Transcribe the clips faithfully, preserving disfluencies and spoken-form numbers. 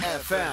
F M.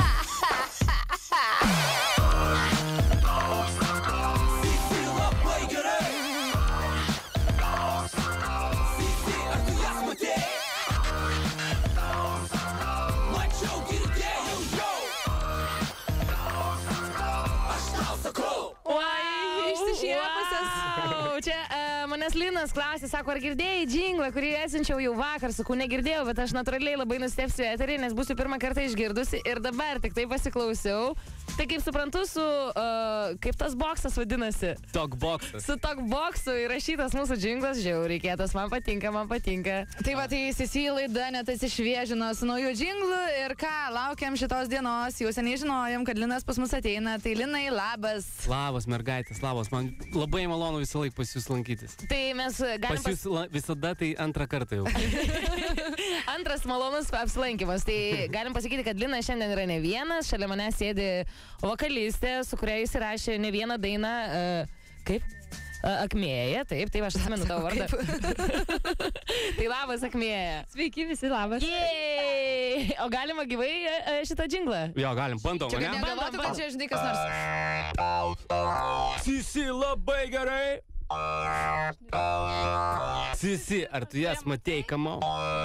Čia uh, manęs Linas klausė, sako, ar girdėjai džinglą, kurį esinčiau jau vakar, sakau, negirdėjau, bet aš natūraliai labai nustepsiu eterį, nes būsiu pirmą kartą išgirdusi ir dabar tik tai pasiklausiau. Tai kaip suprantu, su, uh, kaip tas boksas vadinasi? Talkboxas. Su talkboxu įrašytas mūsų džinglas, žiauriai kietas, man patinka, man patinka. Tai va, tai Sisi laida net atsišviežino su nauju džinglu ir ką, laukiam šitos dienos, jau seniai žinojom, kad Linas pas mus ateina, tai Linai, labas. Labas, mergaitės, labas, man labai malonu visą laiką pas jūs lankytis. Tai mes galim... Pas jūs la, visada tai antrą kartą jau. Antras malonus apsilankymas. Tai galim pasakyti, kad Linas šiandien yra ne vienas, šalia manęs sėdi vokalistė, su kuria jis įrašė ne vieną dainą. Uh, kaip? Uh, Akmėja, taip, taip, aš atsimenu tavo vardą. Tai labas, Akmėja. Sveiki visi, labas. Jej! O galima gyvai uh, šitą džinglą? Jo, galim, bandom, Čia ne? kad negalvotų, kad čia, žinai, kas nors. Sisi, labai gerai. Sisi, ar tu jas matei, kamo?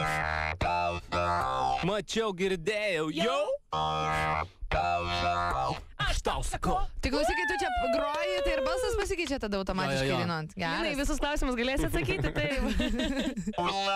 Mačiau, girdėjau, jau? Aš tau sakau. Tai klausyk, kai tu čia groji, tai ir balsas pasikeičia tada automatiškai Jo, jo, jo. dainuojant. Linai, visus klausimus galėsi atsakyti, taip.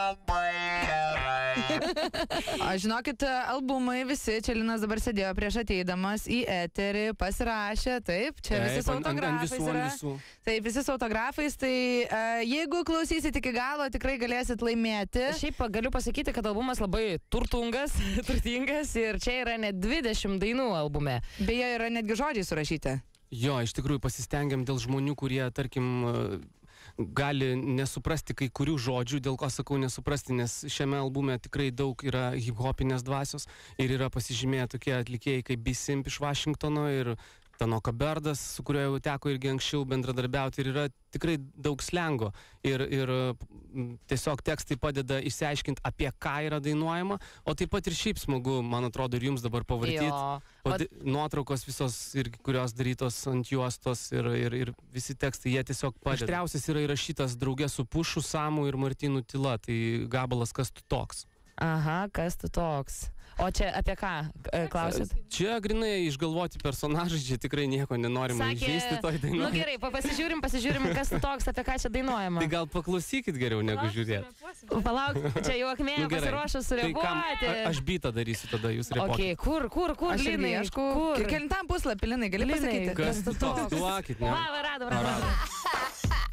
Aš žinokit, albumai visi, čia Linas dabar sėdėjo prieš ateidamas į eterį, pasirašė, taip, čia visi su autografais yra. Taip, visi su autografais, tai uh, jeigu klausysit iki galo, tikrai galėsit laimėti. Šiaip galiu pasakyti, kad albumas labai turtungas, turtingas ir čia yra net dvidešimt dainų albume. Beje, yra netgi žodžiai surašyti. Jo, iš tikrųjų pasistengiam dėl žmonių, kurie, tarkim, gali nesuprasti kai kurių žodžių, dėl ko sakau nesuprasti, nes šiame albume tikrai daug yra hip-hopinės dvasios ir yra pasižymėję tokie atlikėjai kaip B-Simp iš Vašingtono ir Tanoka Berdas, su kuriuo jau teko irgi anksčiau bendradarbiauti ir yra tikrai daug slengo ir, ir tiesiog tekstai padeda išsiaiškinti, apie ką yra dainuojama, o taip pat ir šiaip smagu, man atrodo, ir jums dabar pavartyti. O di- nuotraukos visos, irgi, kurios darytos ant juostos ir, ir, ir visi tekstai, jie tiesiog padeda. Aštriausias yra įrašytas draugė su Pušu, Samu ir Martynu Tyla, tai gabalas Kas tu toks. Aha, kas tu toks? O čia apie ką klausit? Čia grinai išgalvoti personažai, čia tikrai nieko nenorime įžeisti toj dainuojama. Nu gerai, pasižiūrim, pasižiūrim, kas tu toks, apie ką čia dainuojama. Tai gal paklausykit geriau negu žiūrėti. Palauk, čia jau Akmėja Nu, gerai. pasiruošus Tai kam- sureaguoti. a- Aš bitą darysiu tada, jūs repuokit. Okay, kur, kur, kur, Aš irgi Linai, ieškau. kur? Kelintam puslapį, Linai, gali Linai, pasakyti? Kas tu toks? Duokit, ne? Va, va, radom, radom. radom.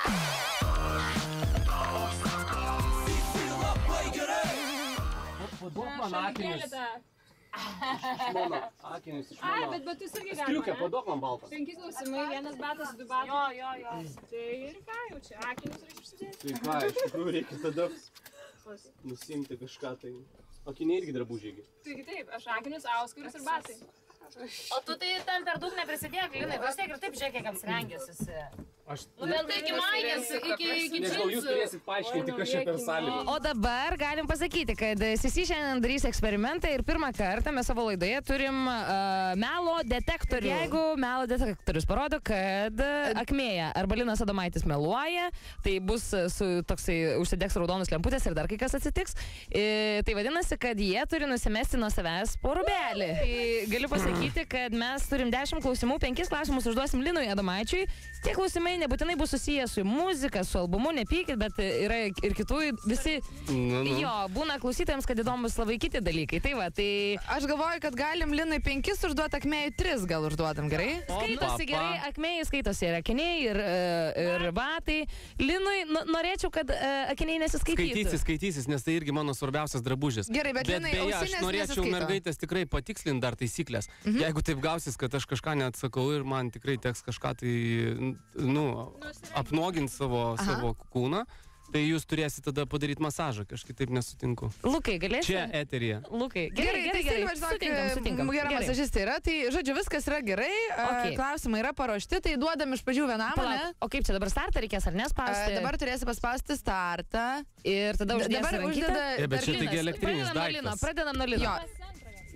Paduok man akinius. Mano, akinius iš Ai, mano. bet batus irgi Striukę, galima. paduok man baltą. Penki klausimai, vienas batas, du batai. Jo, jo, jo. Tai ir ką jau čia, akinius reikia užsidėti. Tai ką, iš tikrųjų reikia tada nusimti kažką tai. Akiniai irgi drabužiai. Taigi taip, aš akinius, auskarus ir batai. O tu tai ten per daug neprisidėk, Linai, vis tiek ir taip žiūrėk, kiek apsirengęs esi. Aš Nu, bent iki maikės, iki, iki nežinau, jūs džinsų. turėsit paaiškinti, kas čia per sąlygą. O dabar galim pasakyti, kad Sisi šiandien darys eksperimentą ir pirmą kartą mes savo laidoje turim uh, melo detektorių. Jeigu melo detektorius parodo, kad Akmėja arba Linas Adomaitis meluoja, tai bus su toksai užsidegs raudonus lemputės ir dar kai kas atsitiks. E, tai vadinasi, kad jie turi nusimesti nuo savęs po rūbelį. Tai galiu pasakyti, kad mes turim dešimt klausimų, penkis klausimus užduosim Linui Adomaičiui. Tie klausimai nebūtinai bus susiję su muzika, su albumu, nepykit, bet yra ir kitų, visi, Nu, nu. jo, būna klausytojams, kad įdomus labai kiti dalykai. Tai va, tai Aš galvoju, kad galim Linai penkis užduoti, Akmėjai tris gal užduodam, gerai? skaitosi Opa, gerai, Akmėjai skaitosi ir akiniai, ir, e, ir batai. Linui, nu, norėčiau, kad e, akiniai nesiskaitytų. Skaitysis, skaitysis, nes tai irgi mano svarbiausias drabužis. Gerai, bet Linai, beje, aš ausinės norėčiau nesiskaito. mergaitės tikrai patikslinti dar taisyklės. Mhm. Jeigu taip gausis, kad aš kažką neatsakau ir man tikrai teks kažką tai, nu, apnuoginti savo, savo kūną, tai jūs turėsite tada padaryti masažą, kažkaip taip nesutinku. Lukai, galėsi? Čia eterija. Lukai, Gerai, gerai, gerai, tai gerai. Silva, Sutinkam, sutinkam. žinok, gera Gerai. masažistė yra, tai, žodžiu, viskas yra gerai, Okay. okay. Klausimai yra paruošti, tai duodam iš pradžių vienam, ne? Palauk, o kaip čia dabar startą reikės ar nespausti? Dabar turėsi paspausti startą. Ir tada uždėsi Dabar rankytę. uždeda... E, bet čia dar- taigi elektrinis Pradedam nuo Lino, daiktas. pradedam nuo Lino. Jo.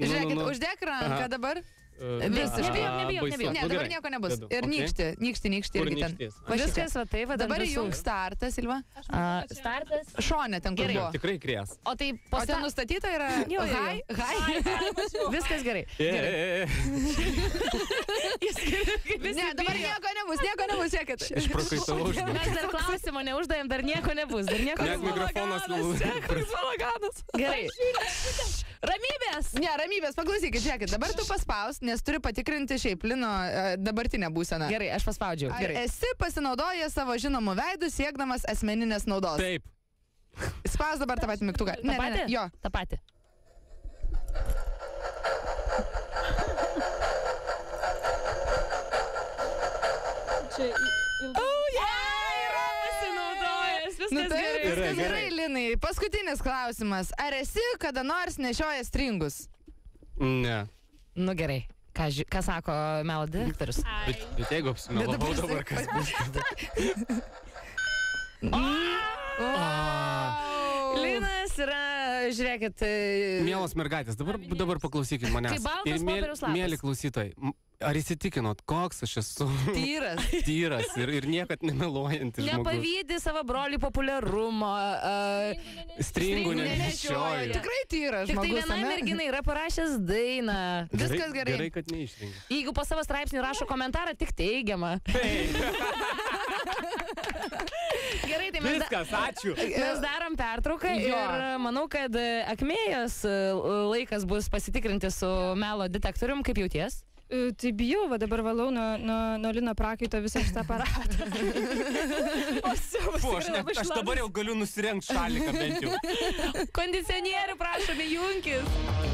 Žiūrėkit, uždėk ranką dabar. Vis, nebijok, nebijok, nebijok. Ne, dabar nieko nebus. Ir nykšti, nykšti, nykšti irgi ten. Viskas, va taip, va dabar įjung startas, Silva. Startas. Šonė ten kur buvo. Tikrai krės. O tai O ten nustatyta yra hai, hai. Viskas gerai. Ne, dabar nieko nebus, nieko nebus, žiūrėkit. Išprakaitavau už Mes dar klausimo neuždavėm, dar nieko nebus. Dar nieko Net mikrofonas balaganas. Gerai. Ramybės. Ne, ramybės, paklausykit, žiūrėkit, dabar tu paspaus, nes turi patikrinti šiaip Lino dabartinę būseną. Gerai, aš paspaudžiau. Ar esi pasinaudojęs savo žinomų veidų siekdamas asmeninės naudos? Taip. Spaus dabar tą patį mygtuką. Ne, ne, ne, jo. Ta pati. Čia ilgai. Nu, taip, viskas gerai, Linai. Paskutinis klausimas. Ar esi kada nors nešiojęs stringus? Ne. Nu gerai. Ką, ži... Ką sako melo detektorius? Bet, bet jeigu apsimelavau dabar, kas bus? Linas yra, žiūrėkit... Mielos mergaitės, dabar, dabar paklausykit manęs. Kaip baltas popieriaus lapas. Mėly klausytojai, ar įsitikinot, koks aš esu? Tyras. Tyras ir, ir niekad nemeluojantis žmogus. Nepavydį savo brolį populiarumo. Uh, Stringų nenešioju. Tikrai tyras Tik žmogus. tai vienai merginai yra parašęs dainą. Viskas gerai. Gerai, kad neišrinkai. Jeigu po savo straipsnių rašo komentarą, tik teigiamą. Gerai, tai mes, Viskas, ačiū. mes darom pertrauką ir manau, kad Akmėjos laikas bus pasitikrinti su melo detektorium. Kaip jauties? Tai bijau, va dabar valau nuo, nuo, nuo Lino prakaito visą šitą aparatą. O siaubas, Fu, aš, ne, aš dabar jau galiu nusirengti šaliką bent jau. Kondicionierių prašome, junkis.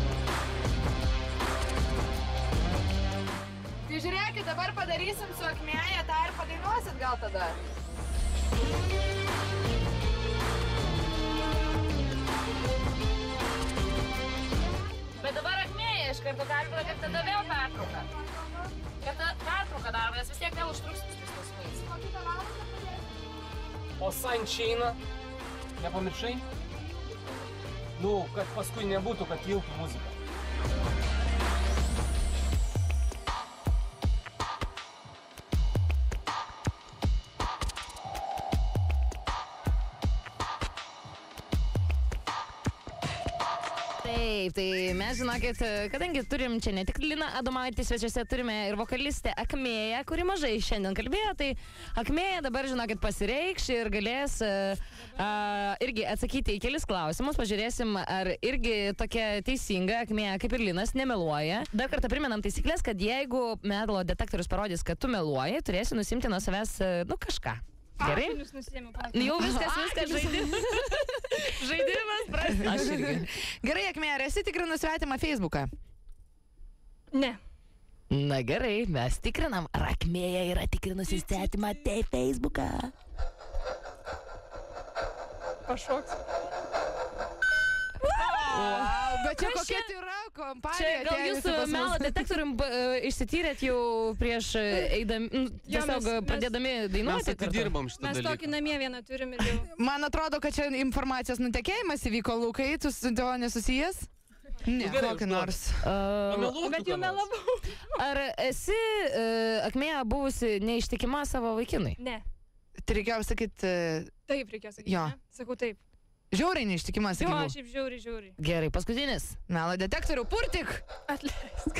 Tai žiūrėkit, dabar padarysim su Akmėja tą ir padainuosit gal tada. Bet dabar Akmėja iš karto gali būti, kad tada vėl pertrauka. Kad pertrauka darome, nes vis tiek vėl užtruks tais klausimais. O Sančeina, nepamiršai? Nu, kad paskui nebūtų, kad kiltų muzika. Taip, tai mes žinokit, kadangi turim čia ne tik Liną Adomaitį svečiuose, turime ir vokalistę Akmėją, kuri mažai šiandien kalbėjo, tai Akmėja dabar, žinokit, pasireikš ir galės uh, uh, irgi atsakyti į kelis klausimus, pažiūrėsim, ar irgi tokia teisinga Akmėja, kaip ir Linas, nemeluoja. Dar kartą primenam taisyklės, kad jeigu melo detektorius parodys, kad tu meluoji, turėsi nusimti nuo savęs, nu, kažką. Gerai? Jau viskas, viskas, žaidimas. Žaidimas, prastas. Aš irgi. Gerai, Akmėja, ar esi tikrinus svetimą Facebooką? Ne. Na gerai, mes tikrinam, ar Akmėja yra tikrinusi svetimą tai Facebooką. Pašoks. Wow, bet čia kokia tyra kompanija. Čia gal jūs melo detektorium išsityrėt jau prieš eidami, tiesiog pradėdami dainuoti. Mes atidirbom šitą dalyką. Mes tokį namie vieną turim ir jau. Man atrodo, kad čia informacijos nutekėjimas įvyko, Lukai, tu su to nesusijęs? Ne, kokį nors. Bet jau melavau. Ar esi Akmėja buvusi neištikima savo vaikinui? Ne. Tai reikėjo sakyti... Taip reikėjo sakyti. Jo. Sakau taip. Žiauriai neištikimas, Jo, sakyčiau. šiaip žiauriai, žiauriai. Gerai, paskutinis. Melo detektorių, purtik! Atleisk.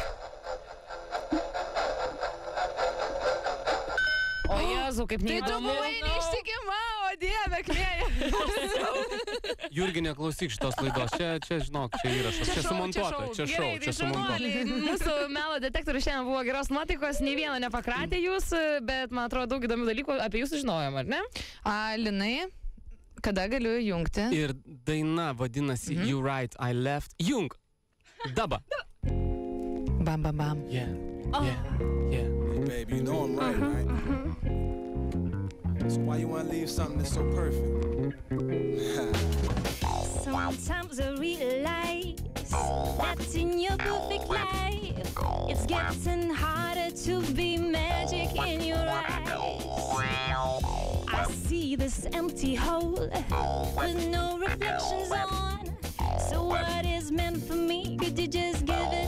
O Jėzau, kaip Tai tu neįdomu. buvai neištikima, o Dieve, Akmėja. Jurgi, neklausyk šitos laidos. Čia, čia žinok, čia įrašas. Čia sumontuota. Čia šou, čia sumontuota. Mūsų melo detektorių šiandien buvo geros nuotaikos, nei vieno nepakratė jūs, bet man atrodo daug įdomių dalykų apie jūs sužinojom, ar ne? A, Linai, kada galiu jungti? Ir daina vadinasi Mhm. You Right, I Left. Jung. Daba. Bam, bam, bam. Yeah, yeah, yeah. Baby, you know I'm right, right? So why you wanna leave something that's so perfect? Sometimes I realize that in your perfect life, it's getting harder to be magic in your eyes. I see this empty hole with no reflections on. So what is meant for me? Could you just give it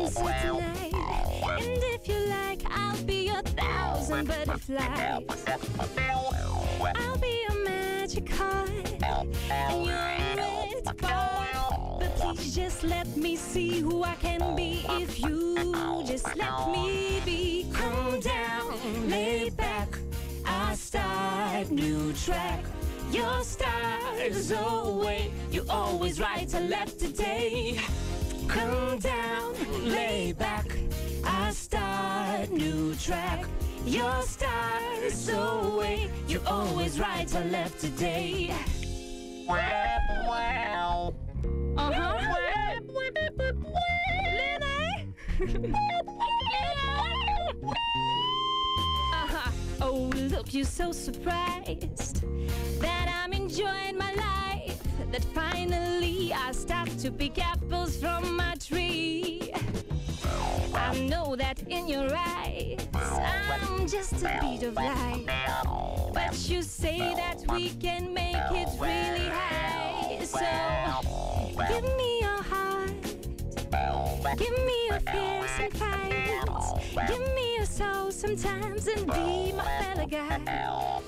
closer tonight. And if you like, I'll be your thousand butterflies. I'll be your magic heart, and you're a red ball. But please just let me see who I can be if you just let me be. Calm down, lay back, I start new track. Your stars away, you always right to left today. Calm down, lay back, I start new track. Your stars away, you always right to left today. Uh-huh. Uh-huh. Oh, look, you're so surprised that I'm enjoying my life, that finally I start to pick apples from my tree. I know that in your eyes I'm just a bead of light, but you say that we can make it really high. So give me your heart, give me your fears and fights, give me your soul sometimes and be my fellow guy.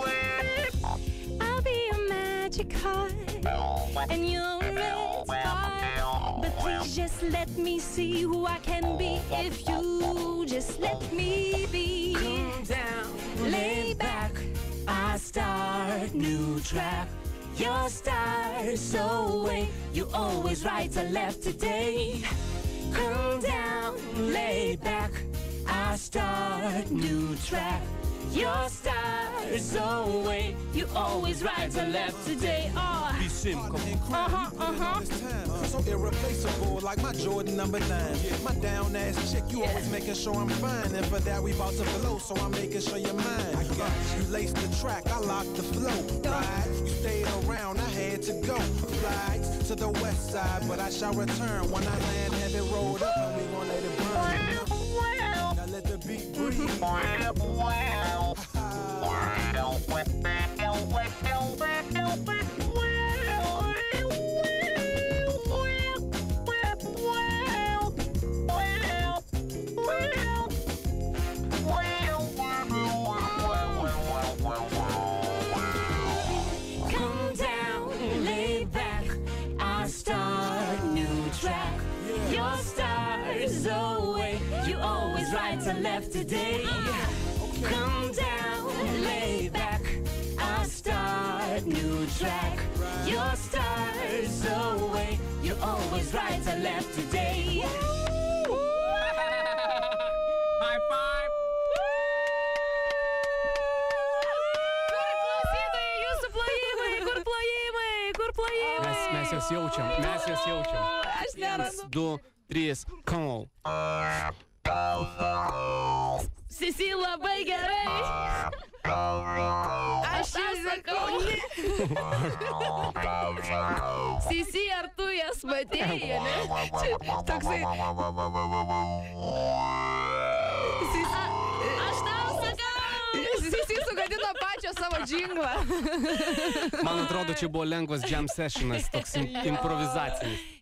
I'll be your magic heart and your red spark, but please just let me see who I can be if you just let me be. Calm down, lay back, I start new track. Your stars away, you always right to left today. Calm down, lay back, I start new track. Your stars away, you always right to left today. Oh, Be sim, come on. uh-huh, uh-huh. So irreplaceable, like my Jordan number nine. My down ass chick, you always making sure I'm fine. And for that, we about to blow, so I'm making sure you're mine. I got you laced the track, I locked the flow. Right? You stayed around, I had to go. Flights to the west side, but I shall return when I land. Have it rolled up, and we gon' let it burn. Now let the beat breathe. Come down, lay back, I start new track. Your stars away, you always right to left today. Come down, lay back, I start new track. Your stars away, you always right to left today. High five! Klausytojai, jūsų plojimai, kur plojimai, kur plojimai? Mes, mes jas jaučiam, mes jas jaučiam. Aš nerandu. Du, trys, call. Sisi labai gerai. Aš jau sakau. Sisi, ar tu jas matėjai, ne? Čia toksai. Sisi, aš tau sakau. Sisi sugadino pačią savo džinglą. Man atrodo, čia buvo lengvas jam sessionas, toks im- improvizacinis.